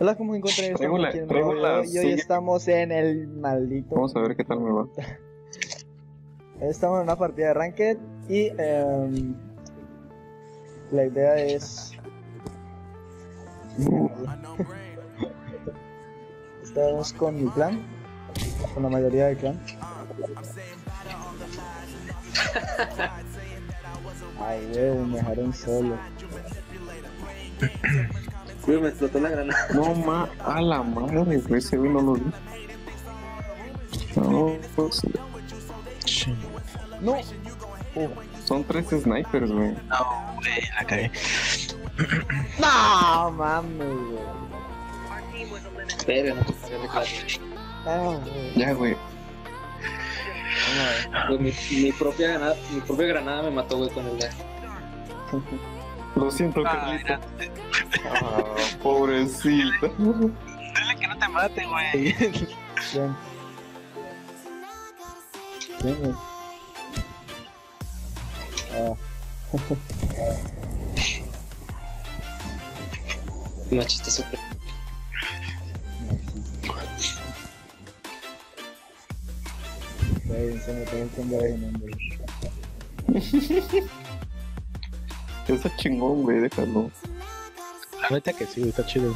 Hola, ¿cómo se encuentran? Estamos aquí en el nuevo video y hoy estamos en el maldito... Vamos a ver qué tal me va. Estamos en una partida de Ranked y la idea es... Estamos con mi clan, con la mayoría del clan. Ay, güey, me dejaron solo. Uy, me explotó la granada. No, a la madre, güey, ese güey no lo vi. No, pues, No. son 3 snipers, güey. No, güey, la cagué. No, mames, güey. Pero no te pagué de clase. Ah, güey. Ya, güey. Güey, mi propia granada me mató, güey, con el gas. Lo siento, Carlito. Pobrecita. Dile que no te mate, güey. Bien. Bien, güey. Machista súper. Güey, se me pegó el combo de nombre. Está chingón, güey, déjalo. La neta que sí, güey, está chido.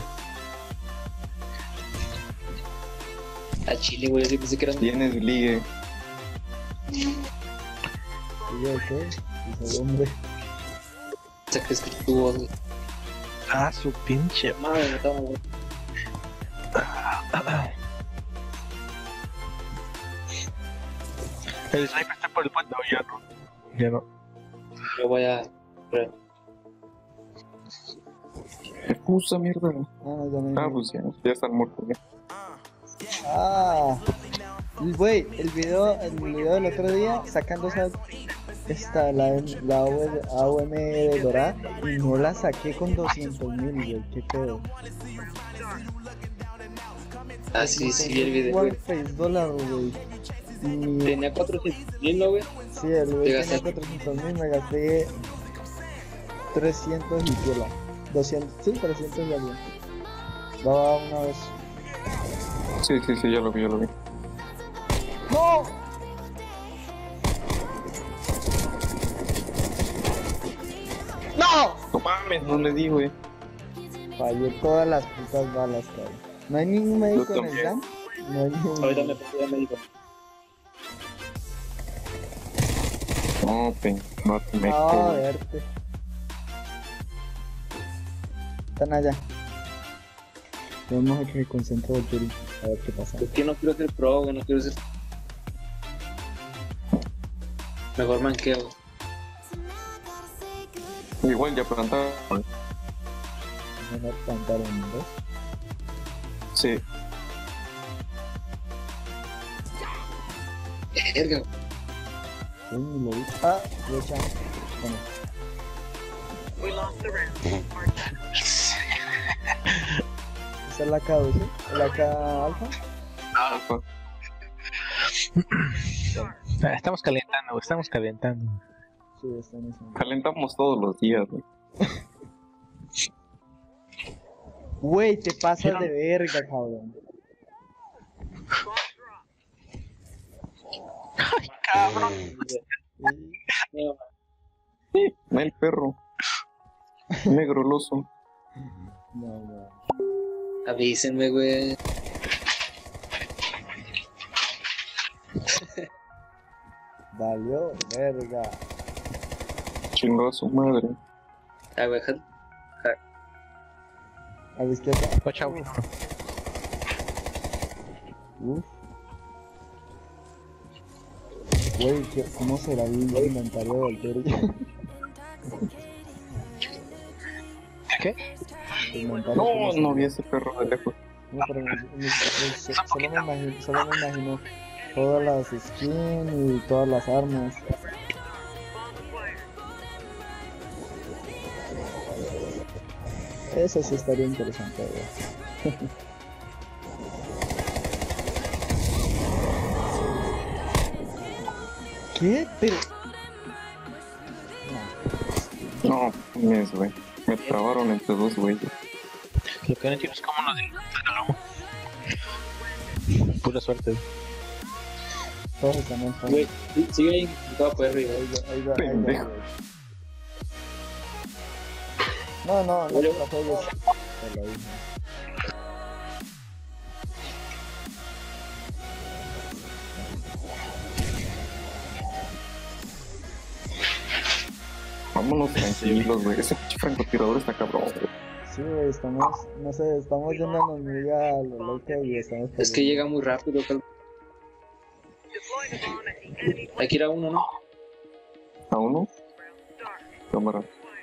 A Chile, güey, yo pensé que eran. Tienes ligue. ¿Y yo qué? Dice el hombre. O sea, que escuché tu voz, güey. Ah, su pinche Madre, me mataba, güey. El sniper está por el puente, o ya no. Ya no. Yo voy a. Excusa, mierda. Ya me... Ah, pues ya están muertos, ya. Güey, el video del otro día sacando la AOM de dorada y no la saqué con 200.000, güey, qué pedo. Ah, sí, vi el video, güey. Warface dólar, güey. Tenía 400.000, ¿no, güey? Sí, el güey Te tenía gastaste. 400.000, me gasté 300 y piola. 200, sí, 300 y algo. Va una vez. Sí, ya lo vi. ¡No! ¡No! No mames, no le di, güey. Fallé todas las putas balas, cabrón. ¿No hay ningún médico en el también. clan? No hay ningún Ahorita me dijo. No, no te me a verte. Están allá. Vamos a que me concentro Yuri. A ver qué pasa. Es que no quiero ser pro, güey, no quiero ser. Mejor manqueo, güey. Igual ya plantaron. Mejor plantar en dos. Sí. Verga. Uy, lo vi. Ah, lo echan. Bueno. ¿Esa es la K12? ¿La K alfa? Alfa. Estamos calentando, güey, estamos calentando. Sí, está en esa. Calentamos todos los días, güey. Güey, te pasas de verga, cabrón. Ay, cabrón. El perro. Negro, el oso. No. Avísenme, güey. Valió verga. Chingó a su madre. Ah, güey, A la izquierda. Ocha, güey. Uf. Güey, ¿cómo será el inventario del Yuri? ¿Qué? El inventario, No, ¿cómo será? no vi ese perro de lejos. No, pero solo me imagino todas las skins y todas las armas. Eso sí estaría interesante, güey. ¿Qué? Pero... No, mames, güey. Me trabaron entre dos güeyes. Lo que no entiendo es cómo nos dio. Pura suerte. Todos están en fondo. Güey, sigue ahí, no te va a poder reír. Ahí va, Pendejo. güey. No, no te la juegues. Te lo dije. Vámonos tranquilos, güey. Ese pinche francotirador está cabrón, güey. Sí, güey, estamos, no sé, estamos yéndonos muy a lo loco y estamos Es que llega muy rápido, Calvo. Hay que ir a uno, ¿no? ¿A uno? Cámara.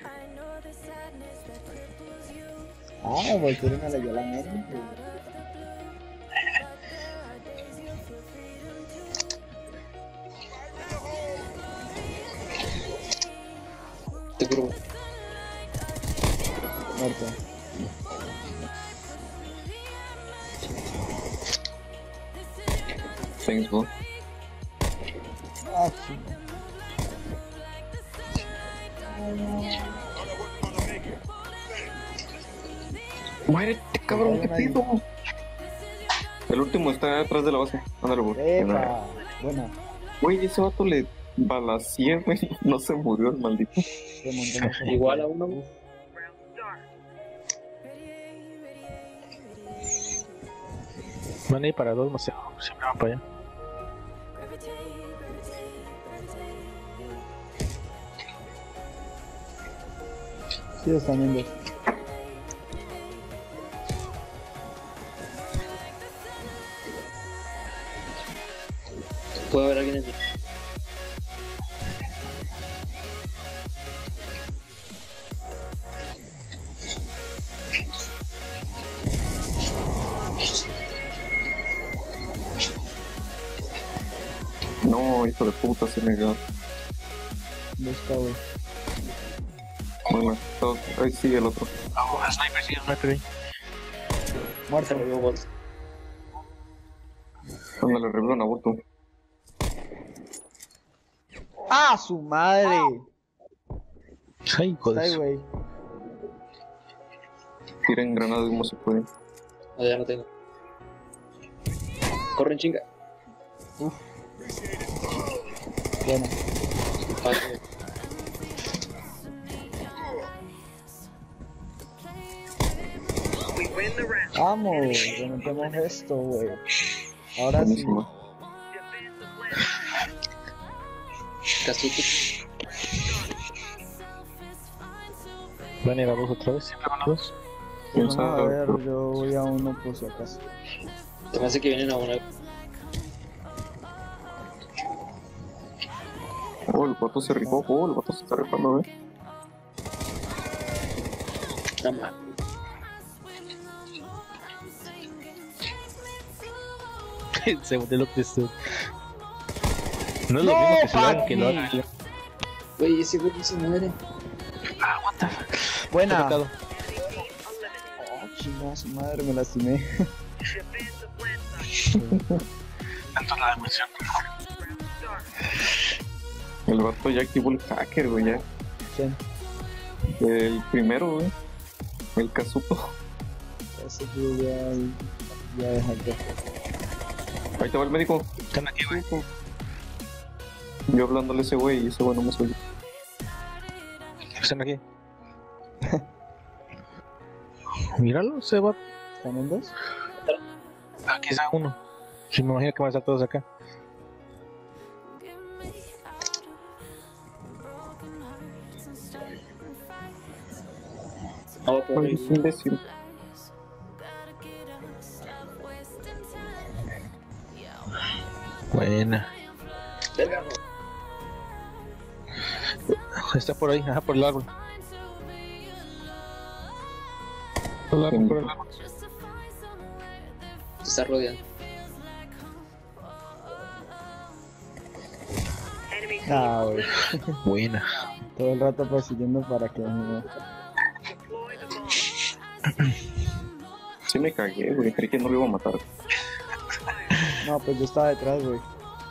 Ah, voltearon a la Yolanda. Te curvo. Muerto. Thanks, bro. Ah, sí. Muérete, cabrón, qué pido. El último está atrás de la base. Ándale, bro. Epa, buena. Güey, ese vato le balacié, güey. No se murió el maldito. Remontamos. Igual a uno. Van a ir para dos, no sé. Siempre van para allá. Sí, están viendo. Puede haber alguien en mí. No, hijo de puta, se me dio. Busca, güey. Bueno, ahí sigue el otro. Ah, sniper, sí, sniper ahí. Muerto. Se me dio bot. Ándale, revivo a Nabuto. ¡Ah, su madre! Ay, hijo de Ay, su. güey. Tiren granadas como se puede. No, ya no tengo. Corren chinga. Bueno. Ah, Vamos, remontemos esto, güey. Ahora sí. Buenísimo. Casuto. Van a ir a dos otra vez. Siempre van a dos. ¿Quién Vamos a sabe? ver, yo voy a uno por si acaso. Se me hace que vienen a una. Oh, el vato se rifó. Oh, el vato se está rifando, eh. Cama. Se volvió lo que estuvo. No es lo mismo que se lo hagan que lo hagan yo. Güey, ese güey se muere. Ah, what the fuck. Buena. Tocado. Oh, chingada su madre, me lastimé. Tanto la emoción. El vato ya activó el hacker, güey, ya. ¿Quién? El primero, güey. El Kazuto. Ese que ya deja que. Ahí te va el médico. Están aquí, güey. Yo hablándole a ese güey y ese güey no me suelta. Están aquí. Míralo, se va. ¿Están en dos? Aquí está uno. Sí, me imagino que van a estar todos acá. No, por Ay, ahí. es imbécil. Buena. Verga, no. Está por ahí, ajá, por el árbol. Por el árbol, por el árbol. Se está rodeando. Ah, güey. Buena. Todo el rato persiguiendo para que me... Sí me cagué, güey. Creí que no lo iba a matar. No, pues yo estaba detrás, güey.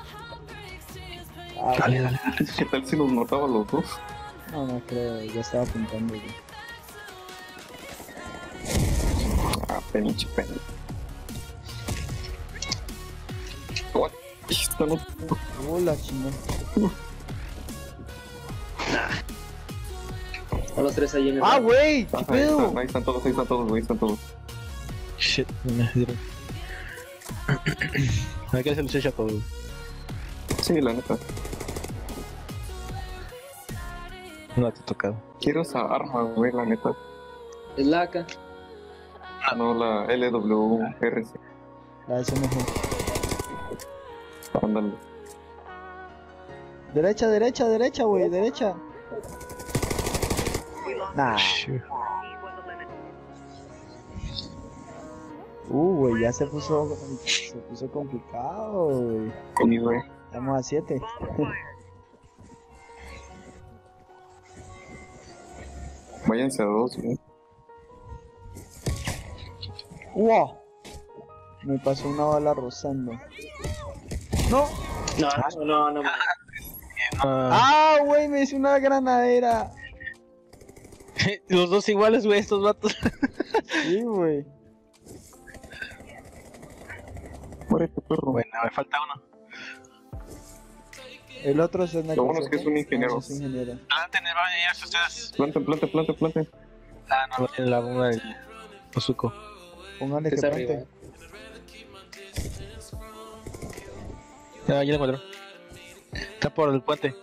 Ah, Dale, dale, dale. ¿Qué tal si nos mataba a los dos? no, no creo, ya estaba apuntando, güey. Pinche pena. What? Esto no... Hola, chingón. A los tres ahí en el. Ah, güey, ¿qué Ahí pedo? están todos, güey, están todos. Shit, me dieron. Hay que hacer el hecho todo. Sí, la neta. No te he tocado. Quiero esa arma, güey, la neta. Es la AK. No, la LWRC. La SMG. Ándale. Derecha, derecha, derecha, güey, derecha. Nah. Shit. Güey, ya se puso complicado, güey. Sí, güey. Estamos a 7. Váyanse a 2, güey. ¡Wow! Me pasó una bala rozando. ¡No! No. ¡Ah, güey! Me hice una granadera. Los dos iguales, güey, estos vatos. Sí, güey. Muérete, perro. Bueno, me falta uno. El otro es en el Lo bueno es que es un ingeniero. Es ingeniero. Planten, van a llegar ustedes. Plante. Ah, no, tiene la bomba del Ozuko. Póngale que Es arriba. plante. Ya lo encontró. Está por el puente.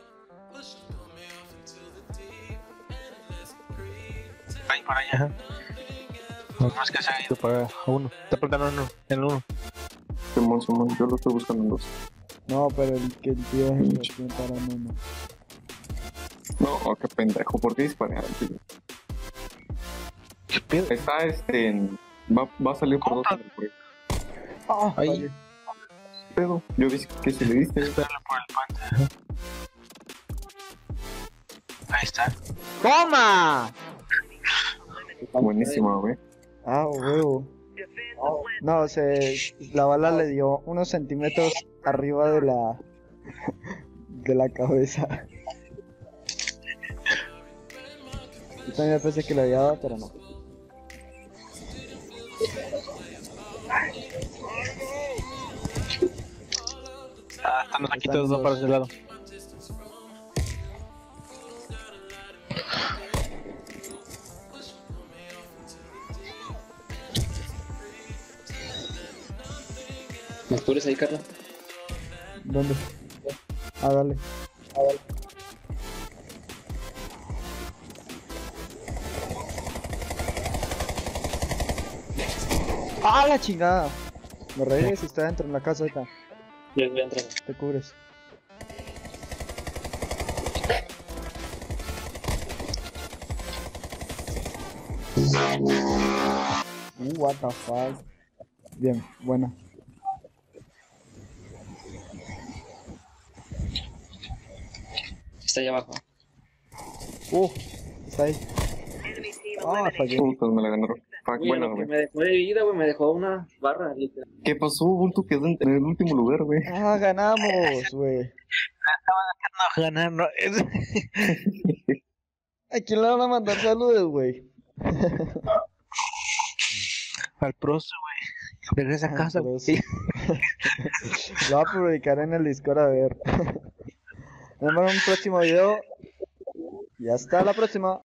Ahí, por allá. Ajá. No más que se ha ido para uno. Está plantando uno, en uno. Simón, yo lo estoy buscando en 2. No, pero el tío es el que tiene para uno. No, qué pendejo, ¿por qué disparé? ¿Qué pedo? Está va a salir por 2 en el proyecto. ¡Ah! Ahí. Vale. Pedo. Yo dije que si le diste. Espéralo por el puente. Ahí está. ¡Toma! Buenísima, güey. Ah, huevo. No, la bala le dio unos centímetros arriba de la cabeza. Yo también pensé que le había dado, pero no. Ah, están los taquitos dos para ese lado. ¿Me cubres ahí, Carla? ¿Dónde? Ah, dale. ¡Ah, la chingada! Me reí si está dentro en la casa ahorita. Yo voy a entrar. Te cubres. What the fuck. Bien, buena. Está ahí abajo. Está ahí. Ah, fallé. Putas, me la ganaron. Fuck, Güey, buena, lo que güey. me dejó de vida, güey, me dejó una barra, literal. ¿Qué pasó? Bulto quedó en el último lugar, güey. Ah, ganamos, güey. No, ganar, no. ¿A quién le van a mandar saludos, güey? Al proso, güey. Regresa a casa, Pero güey. sí. Lo voy a publicar en el Discord a ver. Nos vemos en un próximo video. Y hasta la próxima.